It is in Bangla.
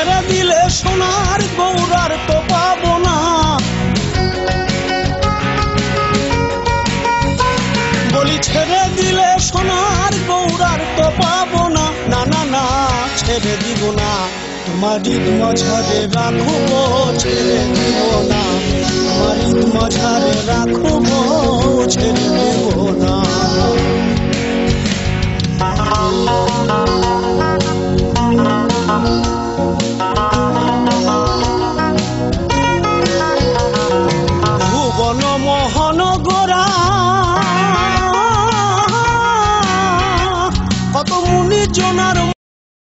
ছেড়ে দিলে সোনার গৌরার তো পাবো না, বলি ছেড়ে দিলে সোনার গৌরার তো পাবো না, না না না ছেড়ে দিব না, তোমারই মাঝারে রাখবো ছেড়ে